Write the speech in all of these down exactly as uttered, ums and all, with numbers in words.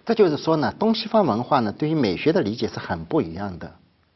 这就是说呢，东西方文化呢对于美学的理解是很不一样的。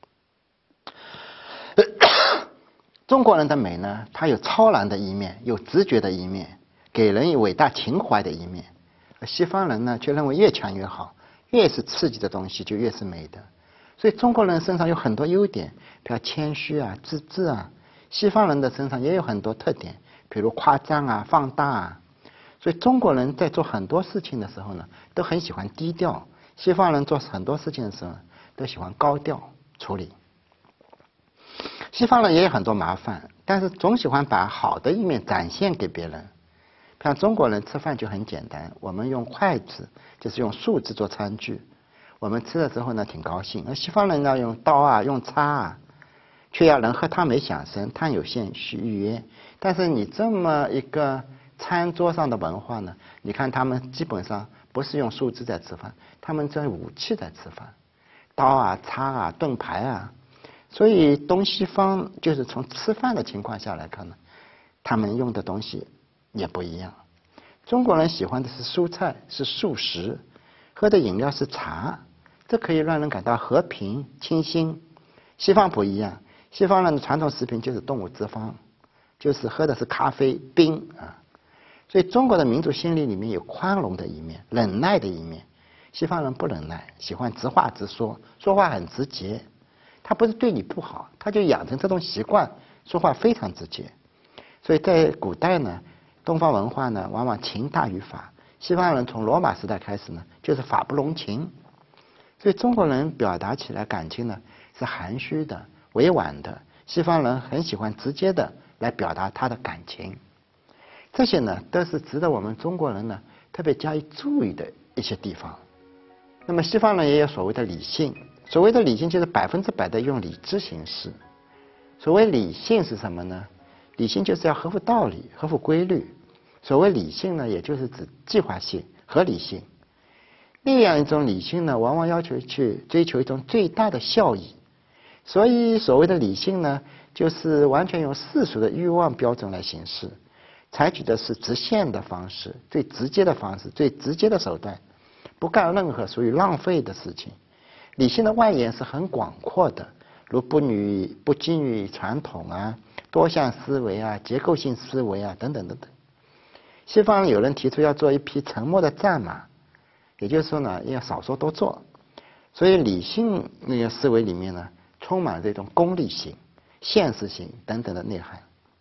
中国人的美呢，它有超然的一面，有直觉的一面，给人以伟大情怀的一面。而西方人呢，却认为越强越好，越是刺激的东西就越是美的。所以中国人身上有很多优点，比如谦虚啊、自制啊；西方人的身上也有很多特点，比如夸张啊、放大啊。所以中国人在做很多事情的时候呢，都很喜欢低调；西方人做很多事情的时候，都喜欢高调处理。西方人也有很多麻烦，但是总喜欢把好的一面展现给别人。像中国人吃饭就很简单，我们用筷子，就是用树枝做餐具，我们吃的时候呢挺高兴。而西方人呢用刀啊，用叉啊，却要人喝汤没响声，汤有限需预约。但是你这么一个餐桌上的文化呢，你看他们基本上不是用树枝在吃饭，他们这武器在吃饭，刀啊、叉啊、盾牌啊。所以东西方就是从吃饭的情况下来看呢，他们用的东西也不一样。中国人喜欢的是蔬菜，是素食，喝的饮料是茶，这可以让人感到和平清新。西方不一样，西方人的传统食品就是动物脂肪，就是喝的是咖啡冰啊。所以中国的民族心理里面有宽容的一面，忍耐的一面。西方人不忍耐，喜欢直话直说，说话很直接。他不是对你不好，他就养成这种习惯，说话非常直接。所以在古代呢，东方文化呢往往情大于法。西方人从罗马时代开始呢，就是法不容情。所以中国人表达起来感情呢是含蓄的、委婉的，西方人很喜欢直接的来表达他的感情。这些呢都是值得我们中国人呢特别加以注意的一些地方。那么西方人也有所谓的理性，所谓的理性就是百分之百的用理智行事。所谓理性是什么呢？理性就是要合乎道理、合乎规律。所谓理性呢，也就是指计划性、合理性。那样一种理性呢，往往要求去追求一种最大的效益。所以所谓的理性呢，就是完全用世俗的欲望标准来行事，采取的是直线的方式，最直接的方式，最直接的手段，不干任何属于浪费的事情。理性的外延是很广阔的，如不女不基于传统啊、多项思维啊、结构性思维啊等等等等。西方有人提出要做一匹沉默的战马，也就是说呢，要少说多做。所以理性那个思维里面呢，充满这种功利性、现实性等等的内涵。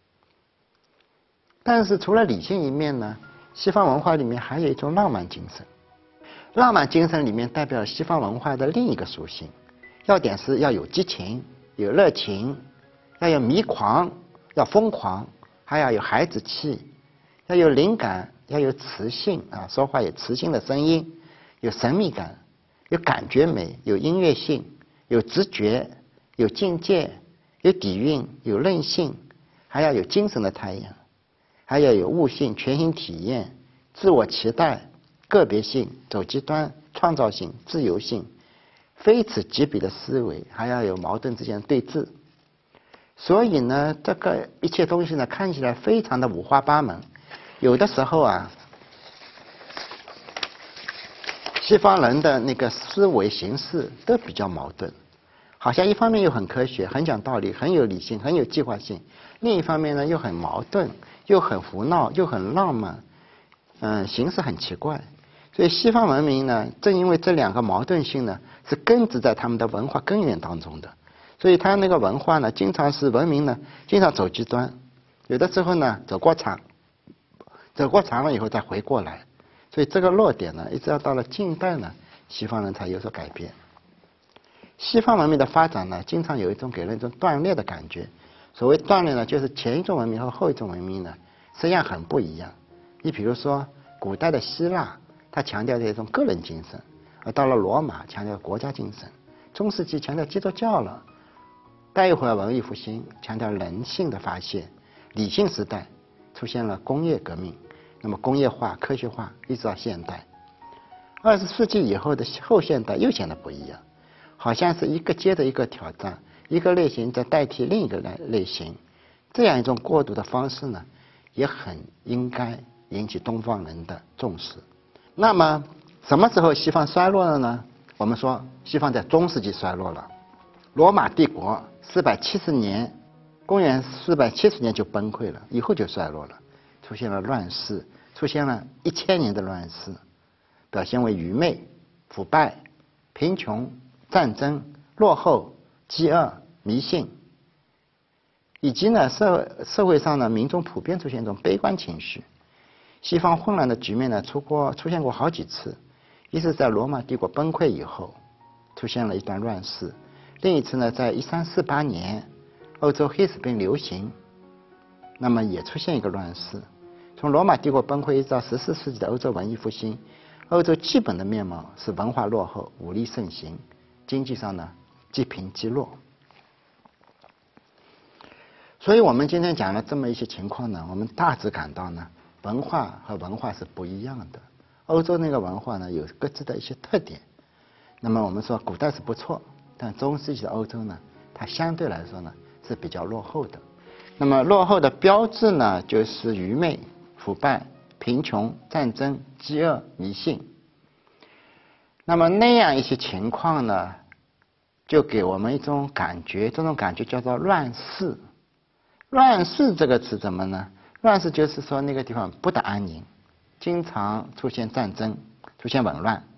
但是除了理性一面呢，西方文化里面还有一种浪漫精神。浪漫精神里面代表了西方文化的另一个属性，要点是要有激情、有热情，要有迷狂、要疯狂，还要有孩子气，要有灵感，要有磁性啊，说话有磁性的声音，有神秘感，有感觉美，有音乐性，有直觉，有境界，有底蕴，有韧性，还要有精神的太阳，还要有悟性、全新体验、自我期待、个别性、走极端、创造性、自由性，非此即彼的思维，还要有矛盾之间的对峙。所以呢，这个一切东西呢，看起来非常的五花八门。有的时候啊，西方人的那个思维形式都比较矛盾，好像一方面又很科学、很讲道理、很有理性、很有计划性，另一方面呢又很矛盾，又很胡闹，又很浪漫，嗯，形式很奇怪。所以西方文明呢，正因为这两个矛盾性呢，是根植在他们的文化根源当中的。所以他那个文化呢，经常是文明呢，经常走极端，有的时候呢走过场，走过场了以后再回过来。所以这个落点呢，一直要到了近代呢，西方人才有所改变。西方文明的发展呢，经常有一种给人一种断裂的感觉。所谓断裂呢，就是前一种文明和后一种文明呢，实际上很不一样。你比如说，古代的希腊，它强调的一种个人精神，而到了罗马强调国家精神。中世纪强调基督教了，待会儿文艺复兴强调人性的发现，理性时代出现了工业革命，那么工业化、科学化一直到现代。二十世纪以后的后现代又显得不一样，好像是一个接着一个挑战，一个类型在代替另一个类类型，这样一种过渡的方式呢，也很应该引起东方人的重视。那么什么时候西方衰落了呢？我们说西方在中世纪衰落了，罗马帝国四百七十年，公元四百七十年就崩溃了，以后就衰落了，出现了乱世，出现了一千年的乱世，表现为愚昧、腐败、贫穷、战争、落后、饥饿、迷信，以及呢社社会上呢民众普遍出现一种悲观情绪。西方混乱的局面呢出过出现过好几次，一是在罗马帝国崩溃以后，出现了一段乱世；另一次呢，在一三四八年，欧洲黑死病流行，那么也出现一个乱世。从罗马帝国崩溃一直到十四世纪的欧洲文艺复兴，欧洲基本的面貌是文化落后、武力盛行，经济上呢积贫积弱。所以我们今天讲了这么一些情况呢，我们大致感到呢，文化和文化是不一样的。欧洲那个文化呢有各自的一些特点。那么我们说古代是不错，但中世纪的欧洲呢，它相对来说呢是比较落后的。那么落后的标志呢，就是愚昧、腐败、贫穷、战争、饥饿、迷信。那么那样一些情况呢，就给我们一种感觉，这种感觉叫做乱世。乱世这个词怎么呢？乱世就是说那个地方不得安宁，经常出现战争，出现紊乱。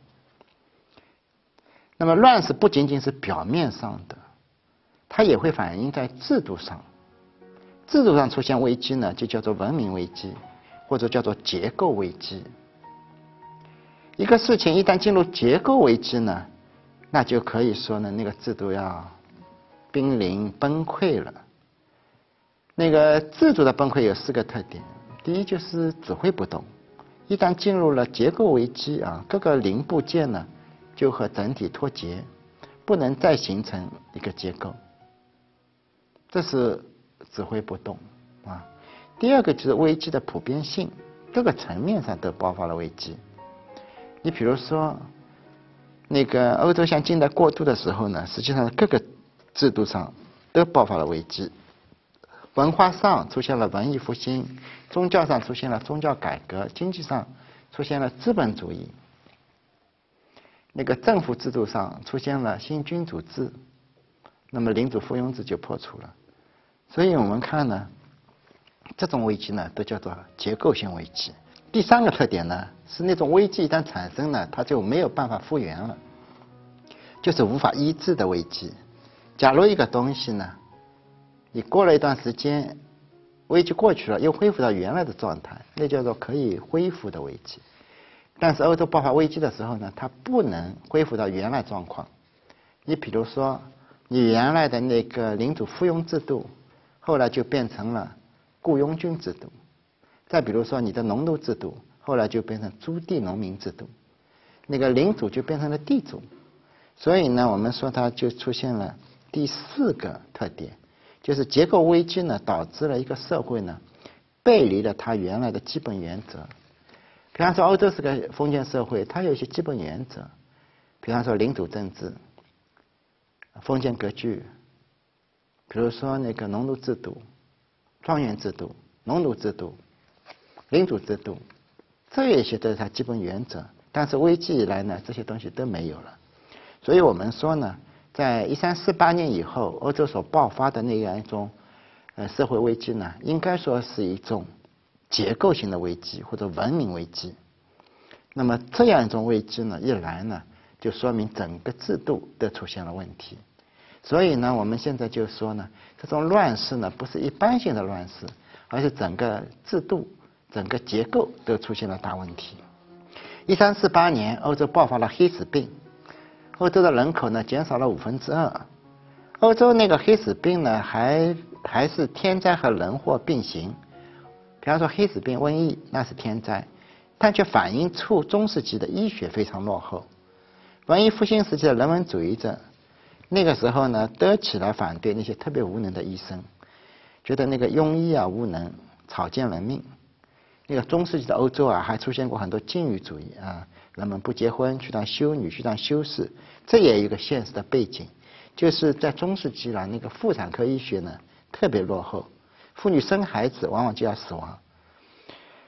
那么乱世不仅仅是表面上的，它也会反映在制度上。制度上出现危机呢，就叫做文明危机，或者叫做结构危机。一个事情一旦进入结构危机呢，那就可以说呢，那个制度要濒临崩溃了。那个制度的崩溃有四个特点：第一就是指挥不动，一旦进入了结构危机啊，各个零部件呢就和整体脱节，不能再形成一个结构，这是指挥不动啊。第二个就是危机的普遍性，各个层面上都爆发了危机。你比如说，那个欧洲向近代过渡的时候呢，实际上各个制度上都爆发了危机。文化上出现了文艺复兴，宗教上出现了宗教改革，经济上出现了资本主义。那个政府制度上出现了新君主制，那么领主附庸制就破除了。所以我们看呢，这种危机呢都叫做结构性危机。第三个特点呢是那种危机一旦产生呢，它就没有办法复原了，就是无法医治的危机。假如一个东西呢，你过了一段时间，危机过去了，又恢复到原来的状态，那叫做可以恢复的危机。但是欧洲爆发危机的时候呢，它不能恢复到原来状况。你比如说，你原来的那个领主附庸制度，后来就变成了雇佣军制度；再比如说，你的农奴制度，后来就变成租地农民制度，那个领主就变成了地主。所以呢，我们说它就出现了第四个特点，就是结构危机呢，导致了一个社会呢，背离了它原来的基本原则。比方说，欧洲是个封建社会，它有一些基本原则，比方说领主政治、封建割据，比如说那个农奴制度、庄园制度、农奴制度、领主制度，这一些都是它基本原则。但是危机以来呢，这些东西都没有了。所以我们说呢，在一三四八年以后，欧洲所爆发的那样一种呃社会危机呢，应该说是一种结构性的危机或者文明危机。那么这样一种危机呢，一来呢，就说明整个制度都出现了问题。所以呢，我们现在就说呢，这种乱世呢，不是一般性的乱世，而是整个制度、整个结构都出现了大问题。一三四八年，欧洲爆发了黑死病，欧洲的人口呢减少了五分之二。欧洲那个黑死病呢，还还是天灾和人祸并行。比方说黑死病、瘟疫，那是天灾，但却反映出中世纪的医学非常落后。文艺复兴时期的人文主义者，那个时候呢，都起来反对那些特别无能的医生，觉得那个庸医啊无能，草菅人命。那个中世纪的欧洲啊，还出现过很多禁欲主义啊，人们不结婚，去当修女，去当修士。这也有一个现实的背景，就是在中世纪啊，那个妇产科医学呢特别落后，妇女生孩子往往就要死亡。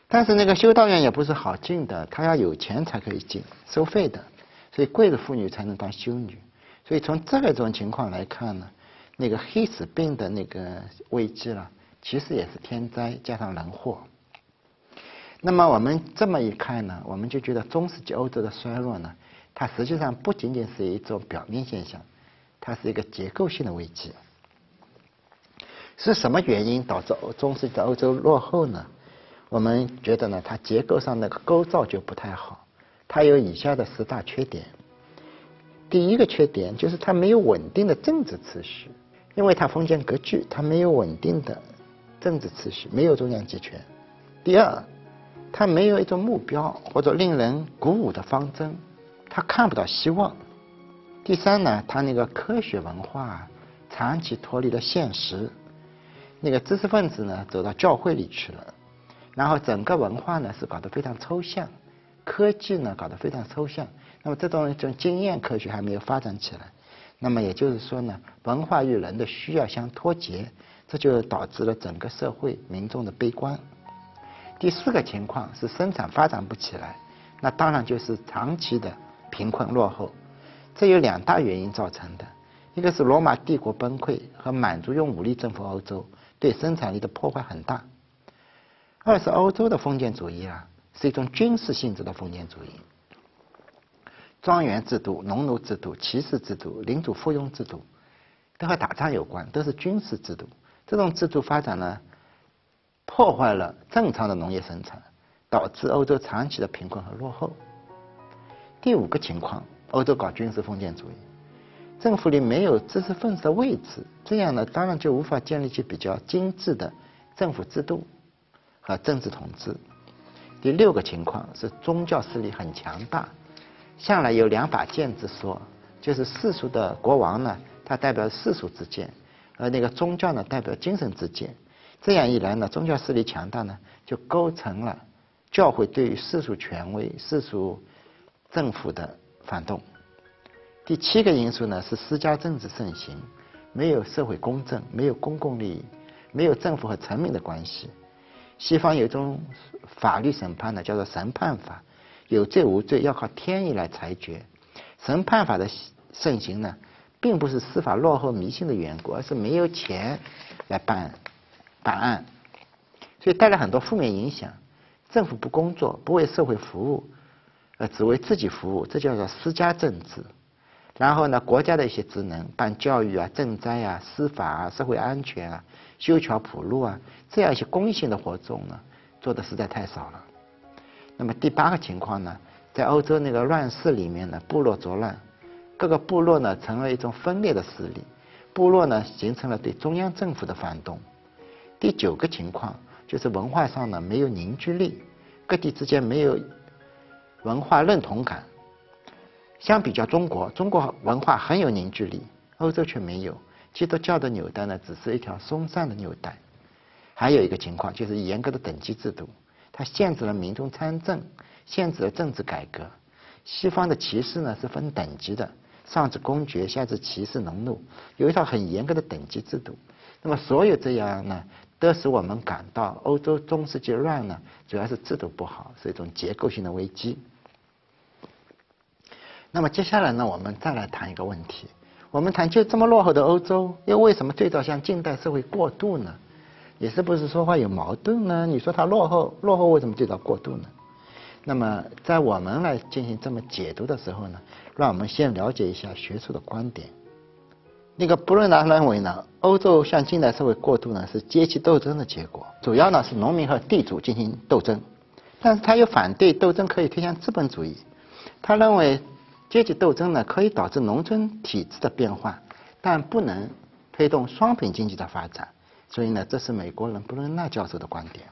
但是那个修道院也不是好进的，他要有钱才可以进，收费的，所以贵的妇女才能当修女。所以从这种情况来看呢，那个黑死病的那个危机了，其实也是天灾加上人祸。那么我们这么一看呢，我们就觉得中世纪欧洲的衰落呢，它实际上不仅仅是一种表面现象，它是一个结构性的危机。是什么原因导致中世纪的欧洲落后呢？我们觉得呢，它结构上那个构造就不太好，它有以下的十大缺点。第一个缺点就是它没有稳定的政治秩序，因为它封建割据，它没有稳定的政治秩序，没有中央集权。第二，它没有一种目标或者令人鼓舞的方针，它看不到希望。第三呢，它那个科学文化长期脱离了现实，那个知识分子呢走到教会里去了，然后整个文化呢是搞得非常抽象，科技呢搞得非常抽象。那么这种一种经验科学还没有发展起来，那么也就是说呢，文化与人的需要相脱节，这就导致了整个社会民众的悲观。第四个情况是生产发展不起来，那当然就是长期的贫困落后。这有两大原因造成的，一个是罗马帝国崩溃和满族用武力征服欧洲，对生产力的破坏很大。二是欧洲的封建主义啊，是一种军事性质的封建主义。庄园制度、农奴制度、骑士制度、领主附庸制度，都和打仗有关，都是军事制度。这种制度发展呢，破坏了正常的农业生产，导致欧洲长期的贫困和落后。第五个情况，欧洲搞军事封建主义，政府里没有知识分子的位置，这样呢，当然就无法建立起比较精致的政府制度和政治统治。第六个情况是宗教势力很强大，向来有两把剑之说，就是世俗的国王呢，他代表世俗之剑，而那个宗教呢，代表精神之剑。这样一来呢，宗教势力强大呢，就构成了教会对于世俗权威、世俗政府的反动。第七个因素呢，是私家政治盛行，没有社会公正，没有公共利益，没有政府和臣民的关系。西方有一种法律审判呢，叫做审判法，有罪无罪要靠天意来裁决。审判法的盛行呢，并不是司法落后迷信的缘故，而是没有钱来办办案，所以带来很多负面影响。政府不工作，不为社会服务，呃，只为自己服务，这叫做私家政治。然后呢，国家的一些职能，办教育啊、赈灾啊、司法啊、社会安全啊、修桥铺路啊，这样一些公益性的活动呢，做的实在太少了。那么第八个情况呢，在欧洲那个乱世里面呢，部落作乱，各个部落呢成了一种分裂的势力，部落呢形成了对中央政府的反动。第九个情况就是文化上呢没有凝聚力，各地之间没有文化认同感。相比较中国，中国文化很有凝聚力，欧洲却没有。基督教的纽带呢，只是一条松散的纽带。还有一个情况就是严格的等级制度，它限制了民众参政，限制了政治改革。西方的骑士呢是分等级的，上至公爵，下至骑士农奴，有一套很严格的等级制度。那么所有这样呢，都使我们感到欧洲中世纪乱呢，主要是制度不好，是一种结构性的危机。那么接下来呢，我们再来谈一个问题，我们谈就这么落后的欧洲，又为什么最早向近代社会过渡呢？也是不是说话有矛盾呢？你说它落后，落后为什么最早过渡呢？那么在我们来进行这么解读的时候呢，让我们先了解一下学术的观点。那个布伦纳认为呢，欧洲向近代社会过渡呢是阶级斗争的结果，主要呢是农民和地主进行斗争，但是他又反对斗争可以推向资本主义。他认为阶级斗争呢可以导致农村体制的变化，但不能推动双品经济的发展。所以呢，这是美国人布伦纳教授的观点。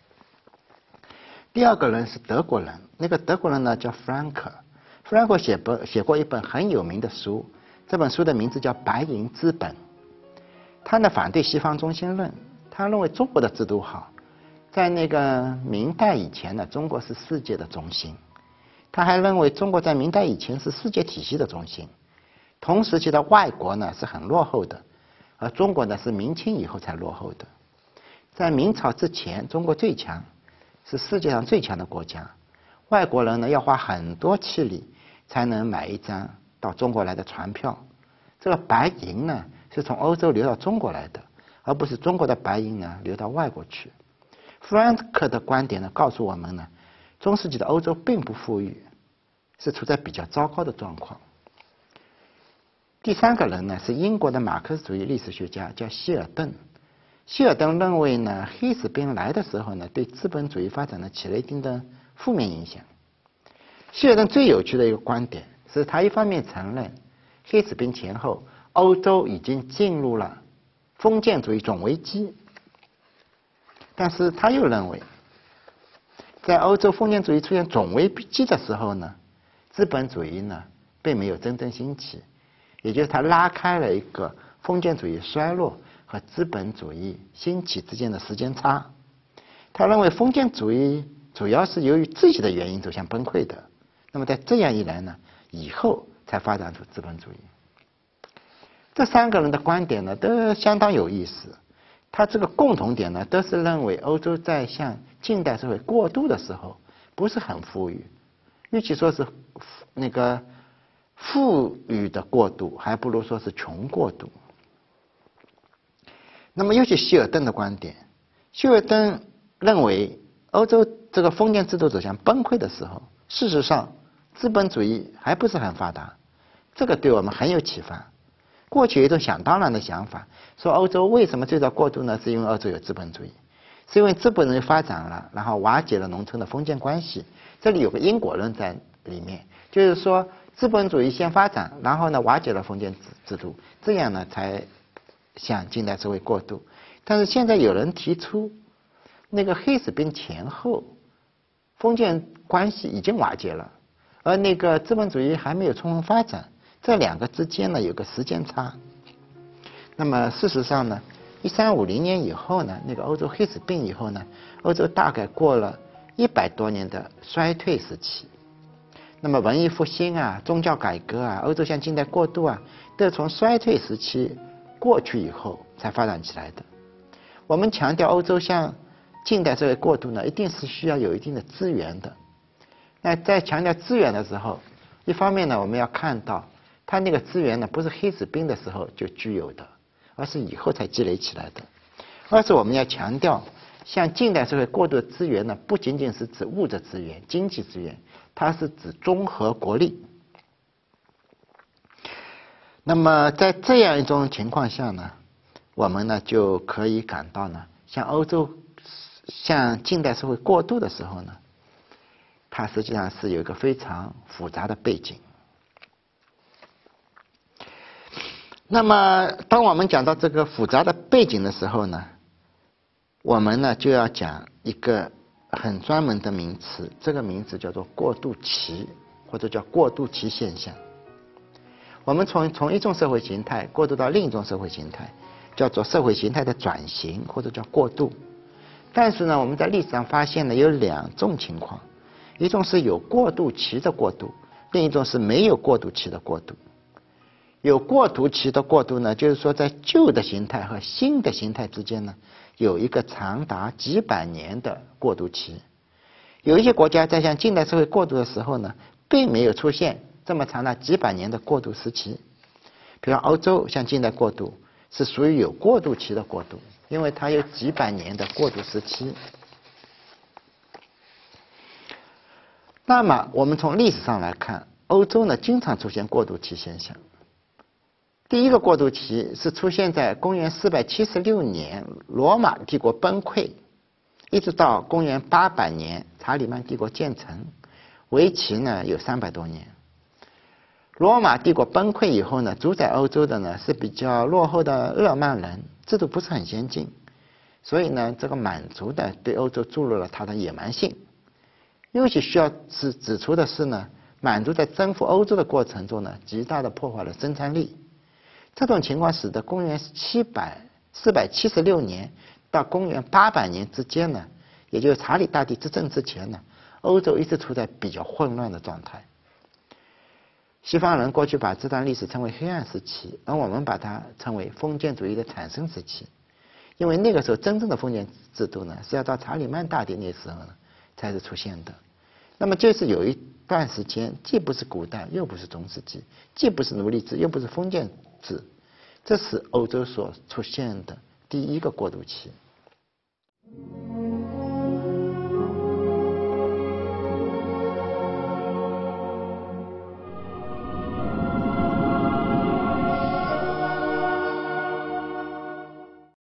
第二个人是德国人，那个德国人呢叫弗兰克。弗兰克写本写过一本很有名的书，这本书的名字叫《白银资本》。他呢反对西方中心论，他认为中国的制度好，在那个明代以前呢，中国是世界的中心。他还认为中国在明代以前是世界体系的中心，同时期的外国呢是很落后的，而中国呢是明清以后才落后的。在明朝之前，中国最强， 是世界上最强的国家，外国人呢要花很多气力才能买一张到中国来的船票。这个白银呢是从欧洲流到中国来的，而不是中国的白银呢流到外国去。弗兰克的观点呢告诉我们呢，中世纪的欧洲并不富裕，是处在比较糟糕的状况。第三个人呢是英国的马克思主义历史学家，叫希尔顿。希尔顿认为呢，黑死病来的时候呢，对资本主义发展呢起了一定的负面影响。希尔顿最有趣的一个观点是，他一方面承认黑死病前后欧洲已经进入了封建主义总危机，但是他又认为，在欧洲封建主义出现总危机的时候呢，资本主义呢并没有真正兴起，也就是他拉开了一个封建主义衰落和资本主义兴起之间的时间差。他认为封建主义主要是由于自己的原因走向崩溃的，那么在这样一来呢，以后才发展出资本主义。这三个人的观点呢都相当有意思，他这个共同点呢都是认为欧洲在向近代社会过渡的时候不是很富裕，与其说是那个富裕的过渡，还不如说是穷过渡。那么尤其希尔顿的观点，希尔顿认为欧洲这个封建制度走向崩溃的时候，事实上资本主义还不是很发达，这个对我们很有启发。过去有一种想当然的想法，说欧洲为什么最早过渡呢？是因为欧洲有资本主义，是因为资本主义发展了，然后瓦解了农村的封建关系。这里有个因果论在里面，就是说资本主义先发展，然后呢瓦解了封建制度，这样呢才向近代社会过渡。但是现在有人提出，那个黑死病前后封建关系已经瓦解了，而那个资本主义还没有充分发展，这两个之间呢有个时间差。那么事实上呢，一三五零年以后呢，那个欧洲黑死病以后呢，欧洲大概过了一百多年的衰退时期。那么文艺复兴啊、宗教改革啊、欧洲向近代过渡啊，都是从衰退时期过去以后才发展起来的。我们强调欧洲向近代社会过渡呢，一定是需要有一定的资源的。那在强调资源的时候，一方面呢，我们要看到它那个资源呢，不是黑死病的时候就具有的，而是以后才积累起来的。二是我们要强调，向近代社会过渡的资源呢，不仅仅是指物质资源、经济资源，它是指综合国力。那么在这样一种情况下呢，我们呢就可以感到呢，像欧洲向近代社会过渡的时候呢，它实际上是有一个非常复杂的背景。那么当我们讲到这个复杂的背景的时候呢，我们呢就要讲一个很专门的名词，这个名词叫做过渡期，或者叫过渡期现象。我们从从一种社会形态过渡到另一种社会形态，叫做社会形态的转型，或者叫过渡。但是呢，我们在历史上发现呢有两种情况，一种是有过渡期的过渡，另一种是没有过渡期的过渡。有过渡期的过渡呢，就是说在旧的形态和新的形态之间呢，有一个长达几百年的过渡期。有一些国家在向近代社会过渡的时候呢，并没有出现这么长达几百年的过渡时期。比如欧洲向近代过渡是属于有过渡期的过渡，因为它有几百年的过渡时期。那么我们从历史上来看，欧洲呢经常出现过渡期现象。第一个过渡期是出现在公元四百七十六年罗马帝国崩溃，一直到公元八百年查理曼帝国建成，为期呢有三百多年。罗马帝国崩溃以后呢，主宰欧洲的呢是比较落后的日耳曼人，制度不是很先进，所以呢这个满族的对欧洲注入了它的野蛮性。尤其需要指指出的是呢，满族在征服欧洲的过程中呢，极大的破坏了生产力。这种情况使得公元七百四百七十六年到公元八百年之间呢，也就是查理大帝执政之前呢，欧洲一直处在比较混乱的状态。西方人过去把这段历史称为黑暗时期，而我们把它称为封建主义的产生时期。因为那个时候真正的封建制度呢，是要到查理曼大帝那时候呢， 才是出现的。那么就是有一段时间，既不是古代，又不是中世纪，既不是奴隶制，又不是封建制，这是欧洲所出现的第一个过渡期。